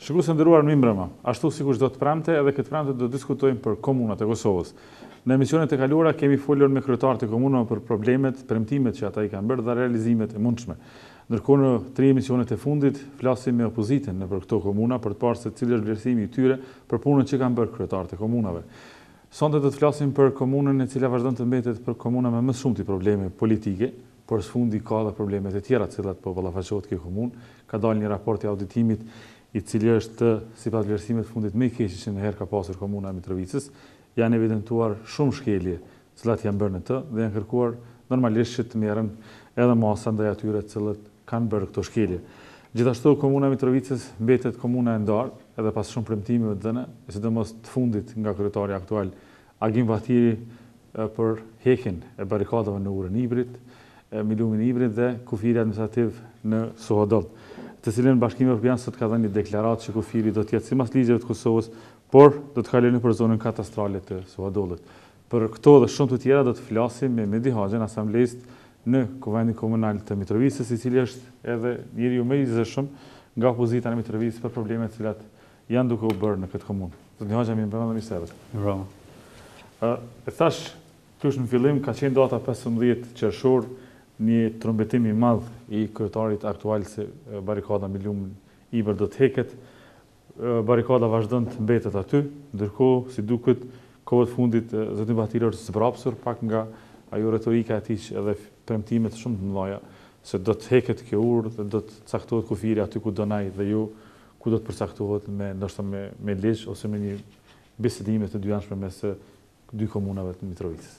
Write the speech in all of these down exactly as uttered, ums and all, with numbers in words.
Shikues të nderuar më mbrëma, ashtu sikur çdo të premte, edhe këtë premte do të diskutojmë për komunat e Kosovës. Në emisionet e kaluara kemi folur me kryetarët e komunave për problemet, premtimet që ata i kanë bërë dhe realizimet e mundshme. Ndërkohë në tre emisionet e fundit flasim me opozitën në për këto komuna për të parë se cili është vlerësimi i tyre për punën që kanë bërë kryetarët e komunave. Sonte do të flasim për komunën e cila vazhdon të mbetet për komuna me më shumë probleme politike, por sfundi ka edhe problemet e tjera të cilat po ballafaqohet kjo komunë. Ka dalë një raport i auditimit i cili është sipas vlerësimit fundit më i keq që ndonjëherë ka pasur komuna e Mitrovicës. Janë evidentuar shumë shkelje të cilat janë bërë në të dhe janë kërkuar normalisht që të merren edhe masa ndaj atyre të cilët kanë bërë këto shkelje. Gjithashtu komuna e Mitrovicës mbetet komuna e ndarë edhe pas shumë premtimeve të dhëna, sidomos të fundit nga kryetari aktual Agim Bahtiri për heqjen e barikadave në Urën Ibrit, Milumin Ibrit dhe kufiri administrativ në Suhodol, të cilën Bashkimi Evropian sot ka dhënë një deklaratë që kufiri do të jetë sipas ligjeve të Kosovës, por do të kalojë për zonën katastrale të Suhodolit. Për këto dhe shumë të tjera do të flasim me Mehdi Haxhen, asamblejist në Kuvendin Komunal të Mitrovicës, i cili është edhe njeriu më i zëshëm nga opozita në Mitrovicë për problemet të cilat janë duke u bërë në këtë komunë. Zoti Haxhen, më bëni mirë se erdhët. Bravo. Ë, e thash tush në fillim ka qenë data pesëmbëdhjetë qershor, një trumbetim i madh i kryetarit aktual se barikada Milum Ibër do të heket. Barikada vazhdon të mbetet aty, ndërkohë si duket kohët fundit zoti Bahtiri është zbrapsur pak nga ajo retorika e tij edhe premtimet shumë të mëdha se do të heket kjo urë dhe do të caktohet kufiri aty ku do nai dhe ju ku do të përcaktohet me ndoshta me me ligj ose me një bisedime të dyjanshme mes dy komunave të Mitrovicës.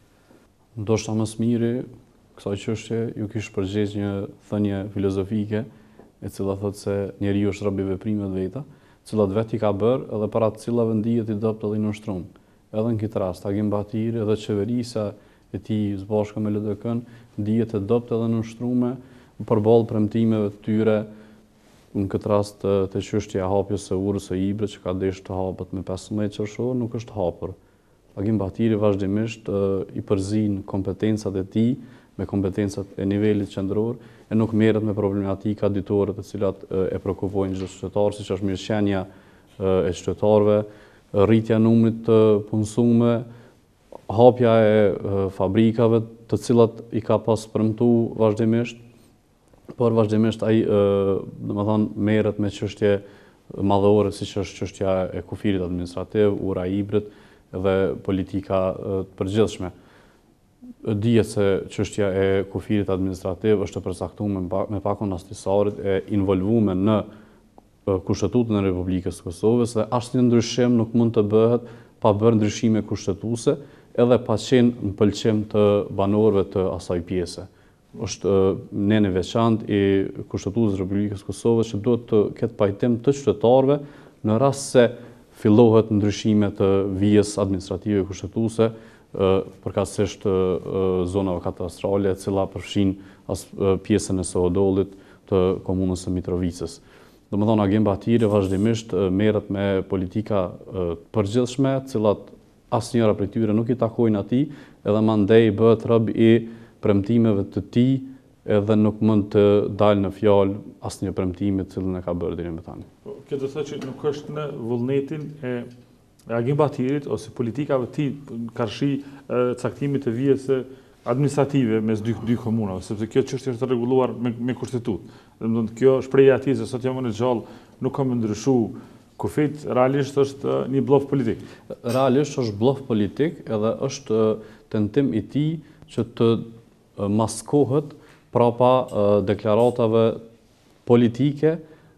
Ndoshta më së miri kësaj çështje ju kish përgjigj një thënie filozofike e cila thotë se njeriu është rob i veprimeve të veta, të cilat vetë i ka bërë edhe para të cilave ndihet i dobët edhe i nushtrum. Edhe në këtë rast Agim Bahtiri dhe qeverisja e tij së bashku me L D K-n ndihet e dobët edhe nushtrume përballë premtimeve të tyre, në këtë rast të çështja e hapjes së urës së Ibrit që ka deshur të hapet me pesëmbëdhjetë qershor nuk është hapur. Agim Bahtiri vazhdimisht i përzin kompetencat e tij me kompetencat e nivelit qendror e nuk merret me problematika ditore të cilat e prekupojnë çdo qytetar, siç është mirëqenia e qytetarëve, rritja e numrit të punësuar, hapja e fabrikave të cilat i ka pas premtuar vazhdimisht, por vazhdimisht ai domethënë merret me çështje madhore siç është çështja e kufirit administrativ, ura e Ibrit dhe politika të përgjithshme. Dihet se çështja e kufirit administrativ është e përcaktuar me pakon astisarit e involvuar në Kushtetutën e Republikës së Kosovës dhe asnjë ndryshim nuk mund të bëhet pa bërë ndryshime kushtetuese edhe pa qenë në pëlqim të banorëve të asaj pjese. Është nen e veçantë i Kushtetutës së Republikës së Kosovës që duhet të ketë pajtim të qytetarëve në rast se fillohet ndryshime të vijës administrative kushtetuese përkatësisht zonave katastrale, e cila përfshin as pjesën e Suhodolit të komunës së Mitrovicës. Domethënë Agim Bahtiri vazhdimisht merret me politika të përgjithshme, të cilat asnjëra prej tyre nuk i takojnë atij, edhe mandej bëhet rob i premtimeve të tij edhe nuk mund të dalë në fjalë asnjë premtimi të cilën e ka bërë deri më tani. Kjo do të thotë që nuk është në vullnetin e Agim Bahtirit ose politikave të tij karshi caktimit të vijës administrative mes dy dy komunave, sepse kjo çështje është rregulluar me, me kushtetutë. Domethënë kjo shprehja e tij se sot jam në gjallë nuk kam ndryshuar kufit, realisht është një bllaf politik. Realisht është bllaf politik edhe është tentim i tij që të maskohet prapa deklaratave politike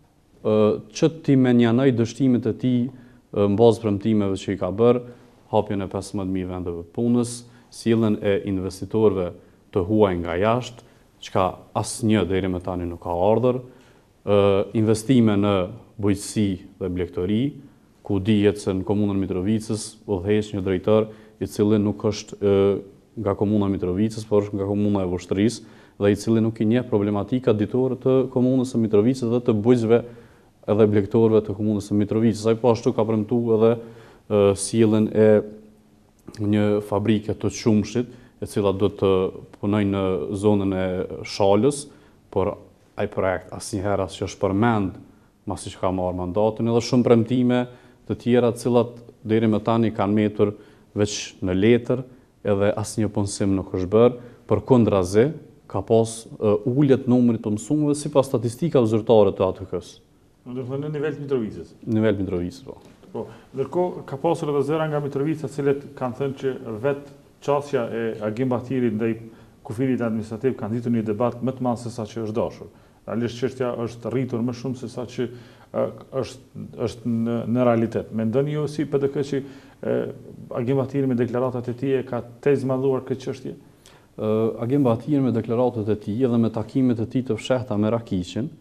që ti menjanoj dështimet e tij në bazë premtimeve që i ka bërë, hapjen e pesëmbëdhjetë mijë vendeve punës, sjelljen e investitorëve të huaj nga jashtë, çka asnjë deri më tani nuk ka ardhur, investime në bujqësi dhe blegtori, ku dihet se në komunën Mitrovicës udhëheq një drejtor i cili nuk është nga komuna Mitrovicës, por është nga komuna e Vushtrisë dhe i cili nuk i njeh problematika ditore të komunës së Mitrovicës dhe të bujqësve edhe blegtorëve të komunës së Mitrovicës. Ai po ashtu ka premtuar edhe sjelljen e një fabrike të qumshit, e cila do të punojë në zonën e Shalës, por ai projekt asnjëherë as që është përmend masi që ka marrë mandatin, edhe shumë premtime të tjera të cilat deri më tani kanë metur veç në letër, edhe asnjë punësim nuk është bërë, përkundrazi ka pas uh, uljet numrit të mësuesve sipas statistikave zyrtare të A T K-s. Do të thonë në nivel të Mitrovicës. Në nivel Mitrovicës, po. Po, ndërkohë ka pasur edhe zëra nga Mitrovica, të cilët kanë thënë që vetë qasja e Agim Batirit ndaj kufirit administrativ kanë ditur një debat më të madh se sa që është dashur. Realisht çështja është rritur më shumë se sa që është është në, në realitet. Mendoni ju si P D K që Agim Batiri me deklaratat e tij ka tezmadhuar këtë çështje? Uh, Agim Batiri me deklaratat e tij dhe me takimet e tij të fshehta me Rakishin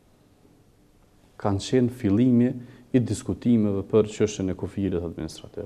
kanë qenë fillimi i diskutimeve për çështjen e kufirit administrativ.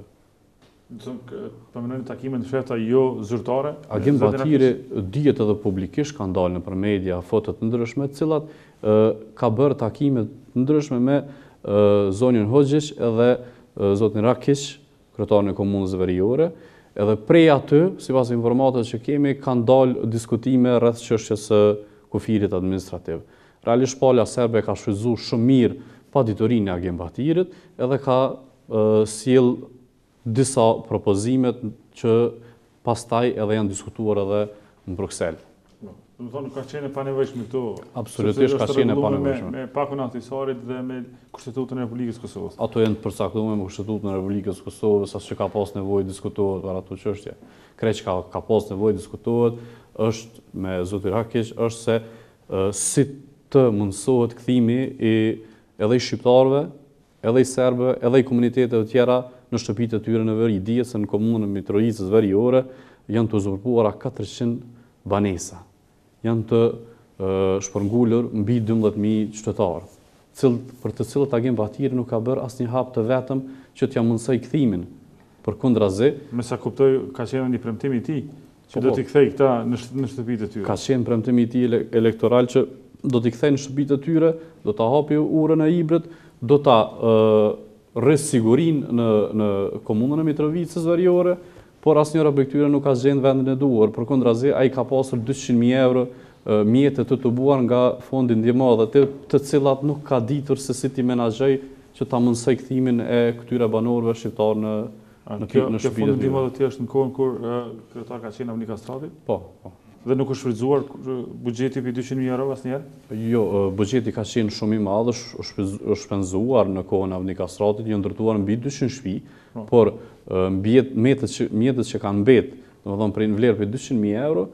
Përmenoni takimet të fshehta jo zyrtare? Agim Batiri dihet edhe publikisht ka dalë nëpër media foto të ndryshme, të cilat uh, ka bërë takime të ndryshme me uh, zonin Hoxhić edhe uh, zotin Rakish, kryetarin e komunës veriore, edhe prej aty, sipas informatorëve që kemi, kanë dalë diskutime rreth çështjes së kufirit administrativ. Realisht pala serbe ka shfrytzuar shumë mirë paditurinë e Agim Batirit, edhe ka uh, sjell disa propozimet që pastaj edhe janë diskutuar edhe në Bruksel. Do të thonë ka qenë e panevojshme këto. Absolutisht ka qenë e panevojshme. Me, me pakun antisarit dhe me Kushtetutën e Republikës Kosovës. Ato janë të përcaktuar me Kushtetutën e Republikës Kosovës, as që ka pas nevojë diskutohet për ato çështje. Kreç ka ka pas nevojë diskutohet është me zotin Rakić, është se uh, si të mundsohet kthimi i edhe i shqiptarëve, edhe i serbëve, edhe i komuniteteve të tjera në shtëpitë e tyre në veri. Dihet se në komunën Mitrovicës veriore janë të uzurpuara katërqind banesa. Janë të uh, shpërngulur mbi dymbëdhjetë mijë qytetarë, cil, për të cilët Agim Batiri nuk ka bërë asnjë hap të vetëm që t'ia mundsoj kthimin. Përkundrazi, me sa kuptoj, ka qenë një premtim i tij që po, do t'i kthej këta në, në shtëpitë e tyre. Ka qenë premtim i tij elektoral që do t'i kthej në shtëpitë e tyre, do ta hapi urën e Ibrit, do ta uh, rris sigurinë në në komunën e Mitrovicës veriore, por asnjëra prej këtyre nuk ka gjenë vendin e duhur. Përkundrazi, ai ka pasur dyqind mijë euro mjete të tubuar nga fondi ndihmore, të, të cilat nuk ka ditur se si ti menaxhoj që ta mundsoj kthimin e këtyre banorëve shqiptar në në kjo, në kjo shtëpitë. fondi ndihmore të është në kohën kur uh, kryetar ka qenë Avni Kastrati? Po, po. Dhe nuk është shfrytzuar buxheti për dyqind mijë euro asnjëherë? Jo, buxheti ka qenë shumë i madh, është shpenzuar në kohën e Avni Kastratit, janë ndërtuar mbi dyqind shtëpi, no. Por mbi mjetët që mjetët që kanë mbet, domethënë për një vlerë për dyqind mijë euro,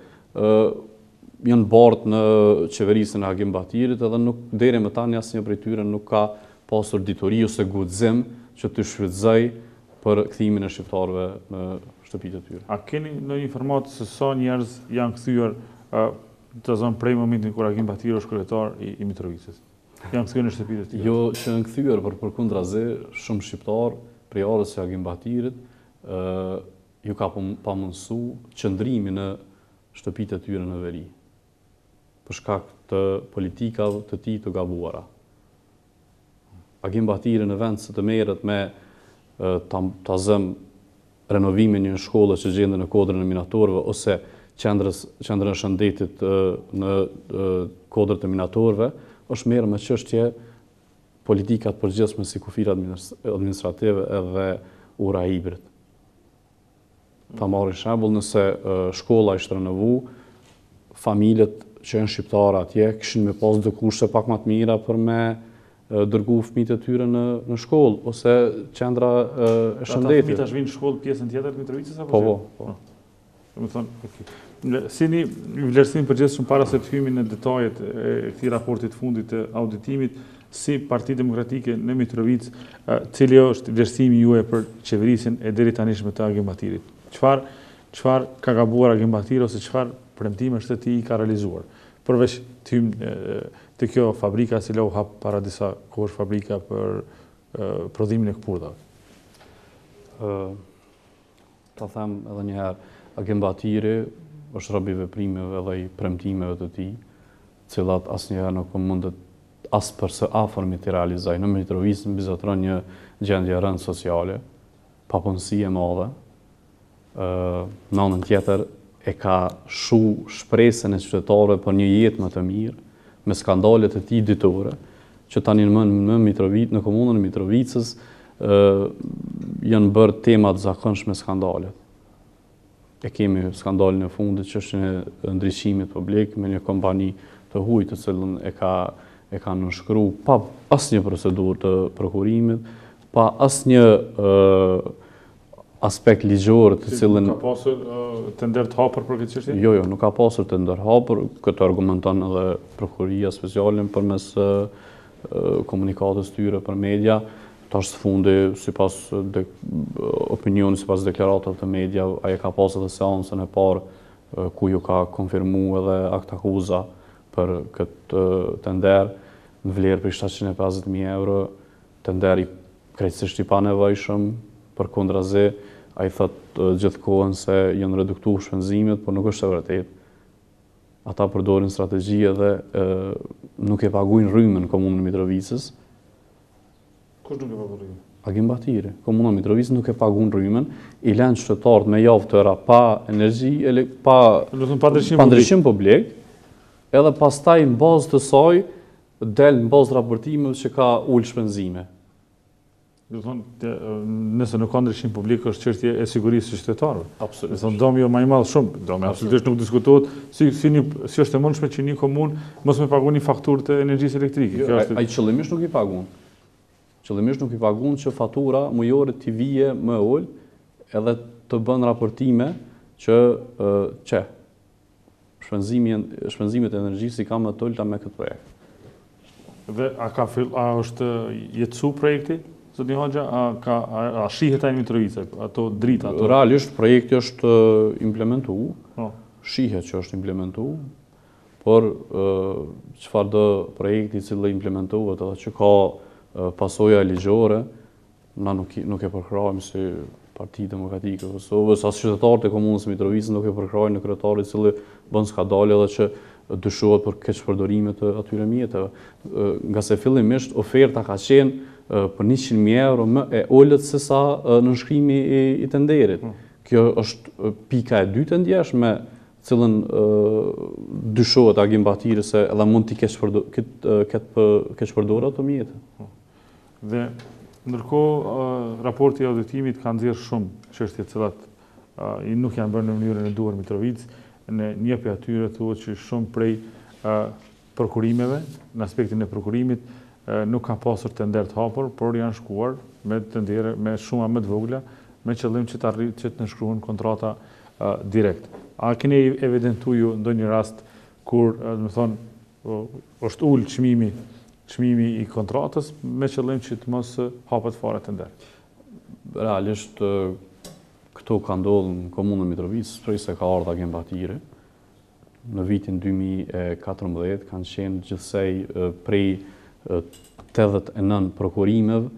janë bardh në qeverisën e Agim Batirit, edhe nuk deri më tani asnjë prej tyre nuk ka pasur dituri ose guxim që të shfrytëzoj për kthimin e shqiptarëve në shtëpitë e tyre. A keni ndonjë informatë se sa njerëz janë kthyer uh, të zonë prej momentin kur Agim Batiri është kryetar i, i Mitrovicës? Janë kthyer në shtëpitë e tyre? Jo që janë kthyer, por përkundrazi shumë shqiptar prej anës së Agim Batirit uh, ju ka pamundsu qëndrimin në shtëpitë e tyre në veri, për shkak të politikave të tij të gabuara. Agim Batiri në vend se të merret me uh, ta, ta zëm renovimin një shkolle që gjendet në kodrën e minatorëve ose qendrës qendrën e shëndetit në kodrët e minatorëve, është merr me çështje politika të përgjithshme si kufira administrative edhe ura e Ibrit. Ta marrë shembull, nëse shkolla ishte renovuar, familjet që janë shqiptare atje kishin me pas do kushte pak më të mira për me dërgu fëmijët e tyre në në shkollë ose qendra e shëndetit. Ata fëmijë tash vinë në shkollë pjesën tjetër të Mitrovicës apo? Po, po, po. Domethënë, okay. Si një vlerësim përgjithshëm para se të hyjmë në detajet e këtij raporti të fundit të auditimit, si Partia Demokratike në Mitrovicë, cili është vlerësimi juaj për qeverisjen e deri tanishme të Agim Batirit? Çfarë çfarë ka gabuar Agim Batiri ose çfarë premtime shteti i ka realizuar? Përveç të hyjmë të kjo fabrika si u hap para disa kohësh fabrika për uh, prodhimin e këpurdhave. Uh, ta them edhe një herë, Agim Batiri është rob i veprimeve dhe i premtimeve të tij, cilat asnjëherë nuk mundet as për së afërmit të realizoj. Në Mitrovicë mbizotron një gjendje rënd sociale, papunësi e madhe. Uh, në anën tjetër e ka shu shpresën e qytetarëve për një jetë më të mirë, me skandalet e tij ditore, që tani në, në, Mitrovic, në komunën e Mitrovicës janë bërë temat zakonshme skandalet. E kemi skandalin e fundit që është në ndryshimit publik me një kompani të huaj të cilën e ka e ka nënshkru pa asnjë procedurë të prokurimit, pa asnjë aspekt ligjor të cilën nuk ka pasur uh, tender të hapur për këtë çështje? Jo, jo, nuk ka pasur tender hapur, këtë argumenton edhe prokuria speciale përmes uh, komunikatës tyre për media. Tash së fundi, sipas de, opinionit, sipas deklaratave të media, ai ka pasur edhe seancën e parë uh, ku ju ka konfirmuar edhe akt akuza për këtë uh, tender në vlerë për shtatëqind e pesëdhjetë mijë euro, tenderi krejtësisht i panevojshëm, përkundrazi, ai thot uh, gjithkohën se janë reduktuar shpenzimet, por nuk është e vërtetë. Ata përdorin strategji edhe uh, nuk e paguajnë rrymën komunën e Mitrovicës. Kush nuk e paguajnë rrymën? Agim Batiri. Komuna e Mitrovicës nuk e paguajnë rrymën, i lënë qytetarët me javë tëra pa energji, pa pa ndryshim publik, edhe pastaj në bazë të saj del në bazë raportimeve që ka ul shpenzime. Do thonë, nëse nuk ka ndryshim publik, është çështje e sigurisë së qytetarëve. Absolutisht. Do thonë, domi jo më i madh shumë, domi absolutisht nuk diskutohet si si një si është e mundshme që një komunë mos më paguajë faturë të energjisë elektrike. Kjo është ai qëllimisht nuk i paguan. Qëllimisht nuk i paguan që fatura mujore t'i vije më ul, edhe të bën raportime që që shpenzimet shpenzimet e energjisë i ka më të ulta me këtë projekt. Dhe a ka fill, a është jetësu projekti? Zoti Hoxha, a ka a, a shihet ai në Mitrovica, ato drita ato? Realisht projekti është implementuar. Po. Shihet që është implementuar, por çfarë do projekti i cili implementohet edhe që ka pasoja ligjore, na nuk nuk e përkrahojmë si Partia Demokratike e Kosovës, as qytetarët e komunës së Mitrovicës nuk e përkrahojnë në kryetarin i cili bën skandale edhe që dyshohet për keqpërdorime të atyre mjeteve. Nga se fillimisht oferta ka qenë për njëqind mijë euro më e ulët se sa nënshkrimi i, i tenderit. Hmm. Kjo është pika e dytë e ndjeshme, cilën dyshohet Agim Batiri se edhe mund t'i keq përdorur ato mjete. Hmm. Dhe ndërkohë raporti i auditimit ka nxjerrë shumë çështje të cilat i nuk janë bërë në mënyrën e duhur Mitrovicë. Në një prej atyre thuhet që shumë prej prokurimeve, në aspektin e prokurimit, nuk ka pasur tender të hapur, por janë shkuar me tendere me shuma më të vogla, me qëllim që të arrit që të nënshkruhen kontrata uh, direkt. A keni evidentuar ju ndonjë rast kur, do të thonë, është ul çmimi, çmimi i kontratës me qëllim që të mos hapet fare tender? Realisht këto ka ndodhur në komunën e Mitrovicës, prej se ka ardhur Agim Batiri. Në vitin dy mijë e katërmbëdhjetë kanë qenë gjithsej prej tetëdhjetë e nëntë prokurimeve,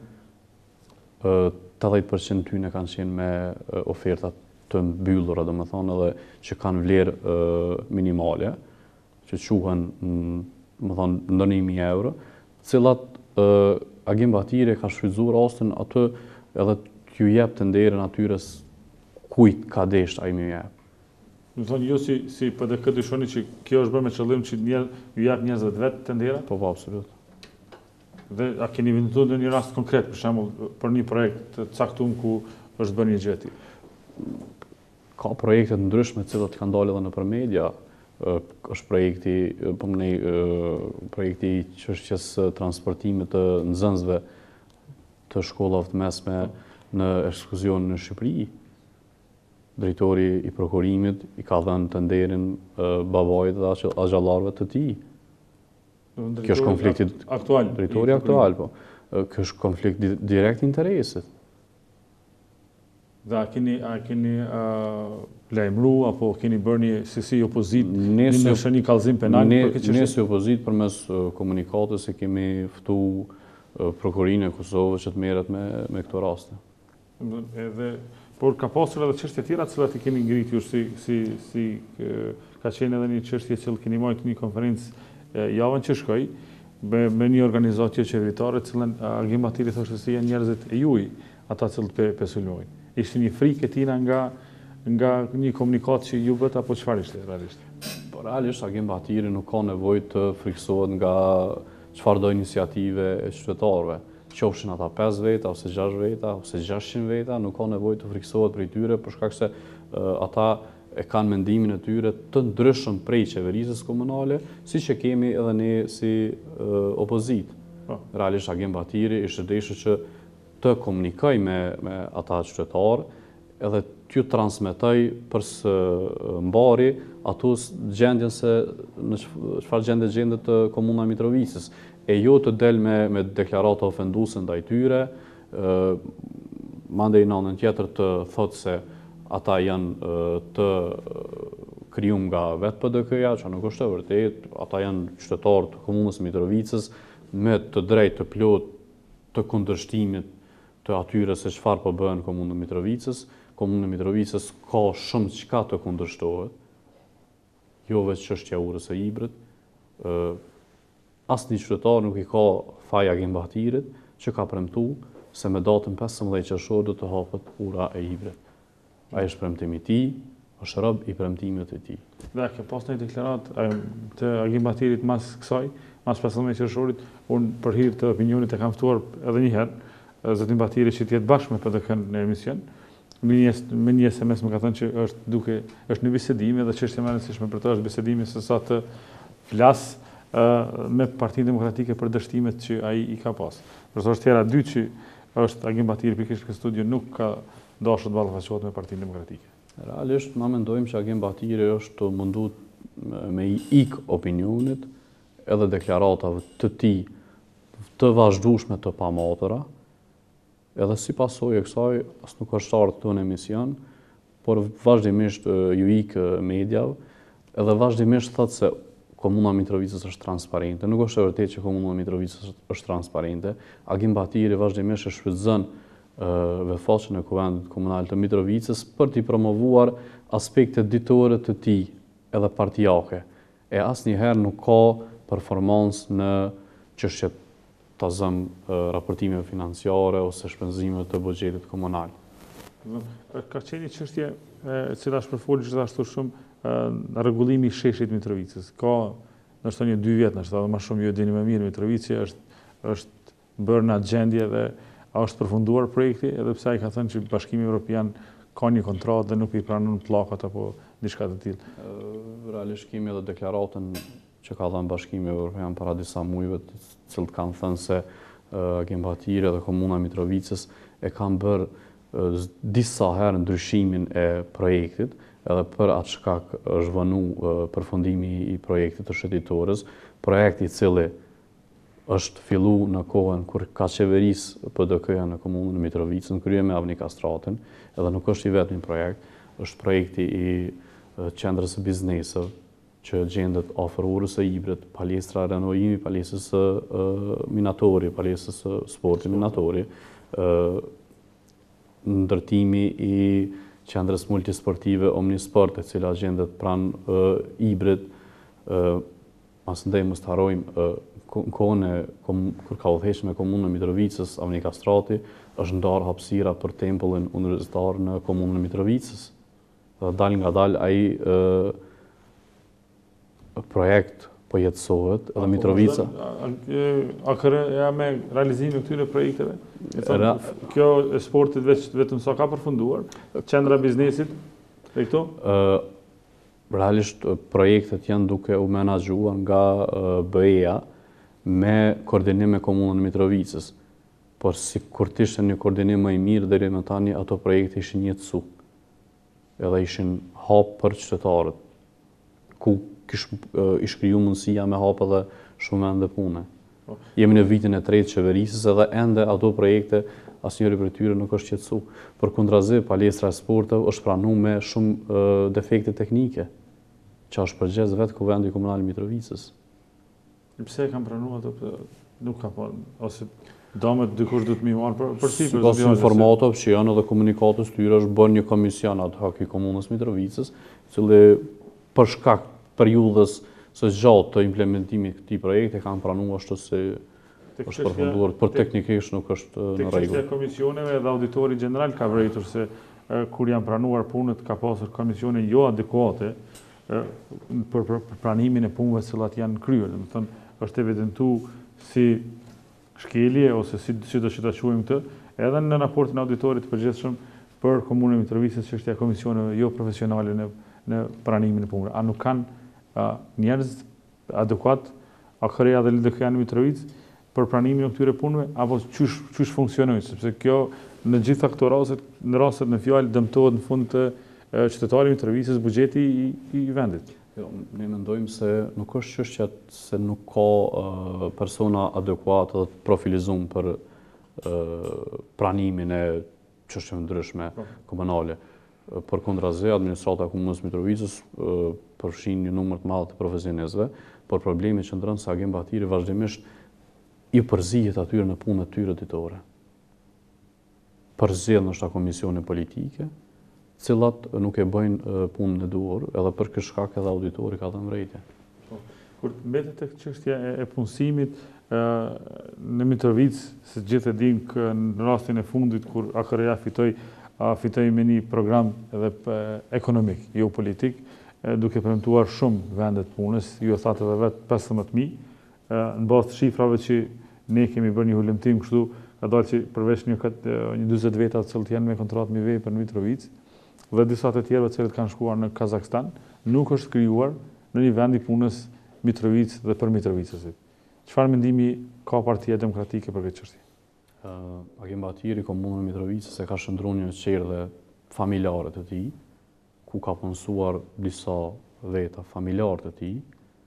tetëdhjetë përqind tyne kanë qenë me ofertat të mbyllura, do të thonë edhe që kanë vlerë minimale, që quhen, do thonë, ndër një mijë euro, cilat Agim Batiri ka shfrytzuar rastin atë edhe t'ju jep tenderin atyre kujt ka desht ai më jep. Do thonë jo si si P D K dyshoni që kjo është bërë me qëllim që një ju jap njerëzve vetë tendera? Po, po, absolut. Dhe a keni evidentuar në një rast konkret, për shembull, për një projekt të caktuar ku është bërë një gjë e tillë? Ka projekte të ndryshme të cilat kanë dalë edhe nëpër media. Është projekti, po më projekti i çështjes transportimit të nxënësve të shkollave të mesme në ekskursion në Shqipëri. Drejtori i prokurimit i ka dhënë tenderin babait dhe axhallarëve të tij. Kjo është konflikti aktual. Drejtori aktual, po. Kjo është konflikt direkt interesit. Dhe a keni a keni uh, lajmëru apo keni bërë një si si opozitë në një kallëzim penal për këtë çështje? Ne si opozitë përmes komunikatës e kemi ftuar prokurinë e Kosovës që të merret me me këto raste. Edhe por ka pasur edhe çështje tjera të cilat i keni ngritur si si si ka qenë edhe një çështje që keni marrë një konferencë javën që shkoi me, me një organizatë qeveritare, të cilën Agim Batiri thoshte se janë njerëzit e juaj, ata që pe, pe sulmojnë. Ishte një frikë e tina nga nga një komunikat që ju bët apo çfarë ishte realisht? Po realisht Agim Batiri nuk ka nevojë të friksohet nga çfarë do iniciative e qytetarëve, qofshin ata pesë veta, ose gjashtë veta, ose gjashtëqind veta, nuk ka nevojë të friksohet prej tyre, për shkak se uh, ata e kanë mendimin e tyre të ndryshëm prej qeverisës komunale, siç e kemi edhe ne si uh, opozitë. Realisht Agim Batiri ishte deshur që të komunikoj me, me ata qytetarë, edhe t'ju transmetoj për së mbari ato gjendjen se në çfarë gjendje gjendet të komuna Mitrovicës, e jo të del me, me deklarata ofenduese ndaj tyre, ë mandej në anën tjetër të thotë se ata janë të krijuar nga vetë P D K-ja, që nuk është e vërtetë, ata janë qytetarë të komunës Mitrovicës me të drejtë të plot të kundërshtimit të atyre se çfarë po bën komuna Mitrovicës. Komuna Mitrovicës ka shumë çka të kundërshtohet, jo vetë çështja e urës së Ibrit. ë Asnjë qytetar nuk i ka faj Agim Batirit, që ka premtuar se me datën pesëmbëdhjetë qershor do të hapet ura e Ibrit. Ai është premtimi i tij, është rob i premtimit të tij. Dhe ke pas një deklarat të Agim Batirit mas kësaj, mas pesëmbëdhjetë qershorit, unë për hir të opinionit e kam ftuar edhe një herë zotin Batiri që të jetë bashkë me P D K-n në emision. Me një, me një S M S më ka thënë që është duke është në bisedime dhe çështja më e rëndësishme për të është bisedimi se sa të flas uh, me Partinë Demokratike për dështimet që ai i ka pas. Për të tjera dy që është Agim Batiri pikërisht në studio nuk ka dashur të ballafaqohet me Partinë Demokratike. Realisht na mendojmë që Agim Batiri është mundu me i ik opinionit edhe deklaratave të tij të vazhdueshme të pamatëra. Edhe si pasojë e kësaj, as nuk është ardhur këtu në emision, por vazhdimisht ju ik mediave, edhe vazhdimisht thotë se komuna Mitrovicës është transparente. Nuk është e vërtetë që komuna Mitrovicës është transparente. Agim Batiri vazhdimisht e shfrytëzon vetfaqen e Kuvendit Komunal të Mitrovicës për t'i promovuar aspektet ditore të tij, edhe partijake. E asnjëherë nuk ka performancë në çështjet të zëm raportime financiare ose shpenzime të buxhetit komunal. Ka qenë një çështje e cila është përfolur gjithashtu shumë rregullimi i sheshit Mitrovicës. Ka ndoshta një dy vjet, ndoshta edhe më shumë, ju e dini më mirë, Mitrovica është është bërë në gjendje dhe a është përfunduar projekti, edhe pse ai ka thënë që Bashkimi Evropian ka një kontratë dhe nuk i pranon pllakat apo diçka të tillë. Realisht kemi edhe deklaratën që ka dhënë Bashkimi Evropian para disa muajve, të cilët kanë thënë se Agim Batiri dhe komuna Mitrovicës e kanë bërë uh, disa herë ndryshimin e projektit, edhe për atë shkak është vënë uh, përfundimi i projektit të shëtitores, projekti i cili është fillu në kohën kur ka qeverisë P D K-ja në komunën e Mitrovicës, në krye me Avni Kastratin, edhe nuk është i vetmi projekt, është projekti i uh, qendrës së bizneseve, që gjendet afër urës së Ibrit, palestra renovimi, palestrës së uh, minatori, palestrës së sporti minatori, uh, ndërtimi i qendrës multisportive Omnisport, e cila gjendet pranë uh, Ibrit. Uh, Mas ndaj mos të harrojmë, uh, kohën e kur ka udhëhequr me komunën e Mitrovicës, Avni Kastrati, është ndarë hapësira për tempullin universitar në komunën e Mitrovicës. Dhe dal nga dal ai uh, projekt po jetësohet, edhe Mitrovica. A kërë me realizimin e këtyre projekteve? Kjo e sportit vetëm sa ka përfunduar? Qendra biznesit? E këto? Realisht projektet janë duke u menaxhuar nga B E-ja me koordinim me komunën e Mitrovicës. Por si kur të ishte një koordinim më i mirë deri më tani, ato projekte ishin jetësu. Edhe ishin hap për qytetarët, ku i shkriju mundësia me hapë edhe shumë ende pune. Jemi në vitin e tretë qeverisës edhe ende ato projekte asnjëri prej tyre nuk është qetësu. Për kundrazi, palestra e sporteve është pranuar me shumë uh, defekte teknike, që është përgjes vetë Kuvendi Komunal i Mitrovicës. Pse e kanë pranuar ato? Nuk ka pa, ose domet dikush do të më marr për për si për sipas informatave që janë edhe komunikatës tyre është bën një komision ad hoc i komunës Mitrovicës, i cili për shkak periudhës së gjatë të implementimit të këtij projekti kanë pranuar ashtu se është përfunduar, por teknikisht nuk është në rregull. Teknikisht komisioneve dhe auditori gjeneral ka vërejtur se kur janë pranuar punët ka pasur komisione jo adekuate për, për, për pranimin e punëve që cilat janë kryer. Domethënë është evidentuar si shkelje, ose si, si do që ta quajmë këtë, edhe në raportin e auditorit të përgjithshëm për komunën e Mitrovicës, çështja e komisioneve jo profesionale në, në pranimin e punëve. A nuk kanë a, njerëz adekuat A K R-ja dhe L D K-ja në Mitrovicë për pranimin e këtyre punëve, apo qysh, qysh funksionojnë, sepse kjo në gjitha këto raste, në rastet në fjalë dëmtohet në fund të qytetarit Mitrovicës buxheti i, i vendit. Jo, ne mendojmë se nuk është çështja se nuk ka uh, persona adekuate dhe të profilizuar për uh, pranimin e çështjeve ndryshme komunale. Përkundrazi, administrata e komunës Mitrovicës uh, përfshin një numër të madh të profesionistëve, por problemi qëndron se Agim Batiri vazhdimisht i përzihet atyre në punët e tyre ditore. Përzihet ndoshta komisione politike, cilat nuk e bëjnë punën e duhur, edhe për këtë shkak edhe auditori ka dhënë vërejtje. Kur mbetet tek çështja e punësimit në Mitrovicë, se gjithë e dinë në rastin e fundit kur A K R-ja fitoi fitoi me një program edhe ekonomik, jo politik, duke premtuar shumë vendet punës, ju e thatë edhe vetë pesëmbëdhjetë mijë, në bazë të shifrave që ne kemi bërë një hulumtim kështu, ka dalë që përveç një njëzet veta të cilët janë me kontratë me vepër në Mitrovicë, dhe disa të tjerëve të cilët kanë shkuar në Kazakstan, nuk është krijuar në një vend i punës Mitrovicë dhe për Mitrovicësit. Çfarë mendimi ka Partia Demokratike për këtë çështje? Uh, Agim Batiri, komunën e Mitrovicës, e ka shndruar një çerdhe familjare të tij, ku ka punësuar disa veta familjarë të tij.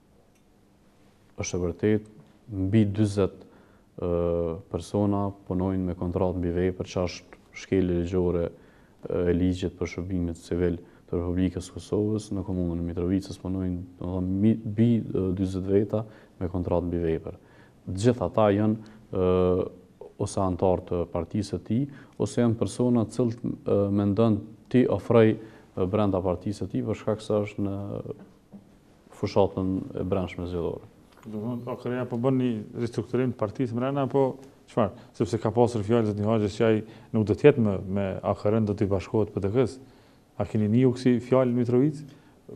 Është e vërtet, mbi dyzet uh, persona punojnë me kontratë mbi vepër, që është shkelje ligjore e ligjit për shërbimet civil të Republikës Kosovës. Në komunën e Mitrovicës punojnë mbi dyzet veta me kontratë mbi vepër. Gjithë ata janë uh, ose antarë të partisë të tij, ose janë persona të cilët uh, mendon ti ofroj uh, brenda partisë të tij për shkak se është në fushatën e brendshme zgjedhore. Do të thonë A K R-ja po bën një ristrukturim të partisë brenda, apo çfarë? Sepse ka pasur fjalë zoti Haxhi se ai nuk do të jetë me, me A K R-n, do të bashkohet P D K-s. A keni një kësi fjalë në Mitrovicë?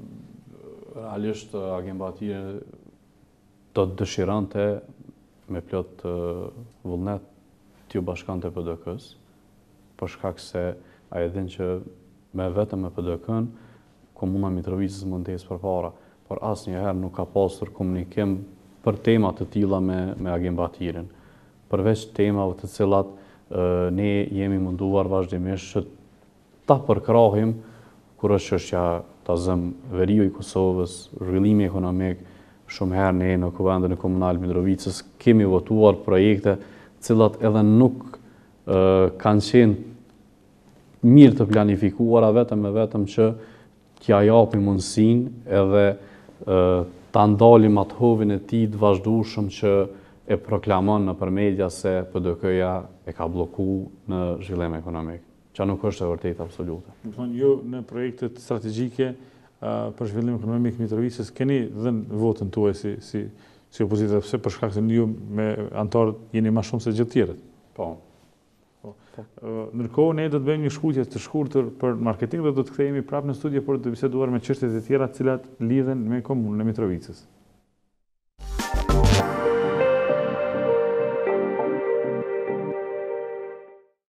Realisht Agim Batiri do të dëshironte me plot uh, vullnet t'ju bashkante P D K-s, për shkak se ai e din që me vetëm me P D K-n komuna Mitrovicës mund të ecë përpara, por asnjëherë nuk ka pasur komunikim për tema të tilla me me Agim Batirin. Përveç temave të cilat uh, ne jemi munduar vazhdimisht që ta përkrahim kur është çështja ta zëm veriu i Kosovës, zhvillimi ekonomik. Shumë herë ne në Kuvendin e Komunal Mitrovicës kemi votuar projekte cilat edhe nuk uh, kanë qenë mirë të planifikuara, vetëm e vetëm që t'ja japim mundësinë edhe uh, ta ndalim atë hovin e tij të vazhdueshëm që e proklamon nëpër media se P D K-ja e ka bllokuar në zhvillim ekonomik, që nuk është e vërtetë absolute. Do të thonë ju në projektet strategjike uh, për zhvillim ekonomik Mitrovicës keni dhënë votën tuaj si si si opozita, pse për shkak se ju me antar jeni më shumë se gjithë tjerët. Po. Po. Ndërkohë ne do të bëjmë një shkputje të shkurtër për marketing dhe do të kthehemi prapë në studio për të biseduar me çështjet e tjera të cilat lidhen me komunën e Mitrovicës.